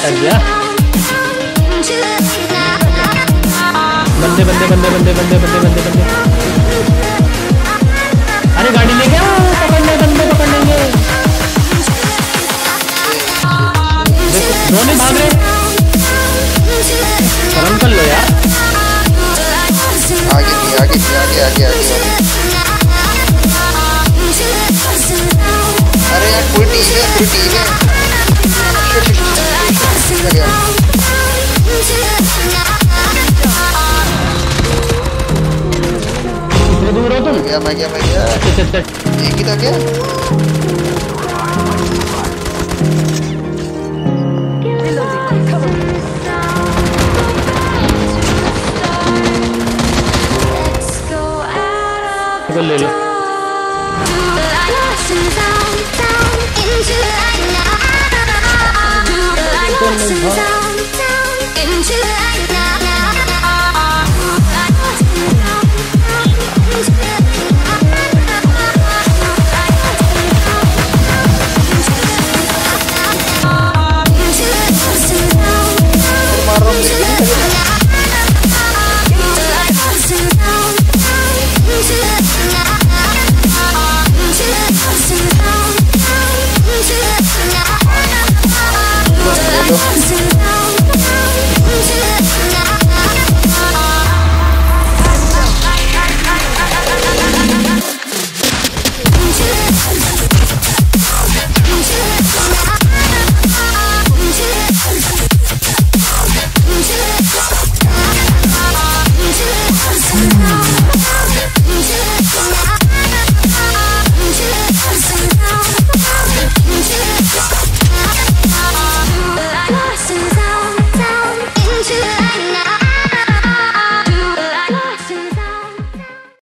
कर दिया। बंदे बंदे बंदे बंदे बंदे बंदे बंदे बंदे। अरे गाड़ी लेके आओ, पकड़ने बंदे पकड़ लेंगे। दोनों भाग रहे, शर्म कर लो यार। आगे आगे आगे आगे आगे। अरे यार फुल टीम है, फुल टीम है। दूर हो तुम। मैं गया। एक ही था क्या? ले लो।